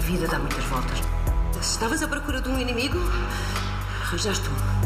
vida dá muitas voltas. Se estavas à procura de um inimigo, arranjaste um.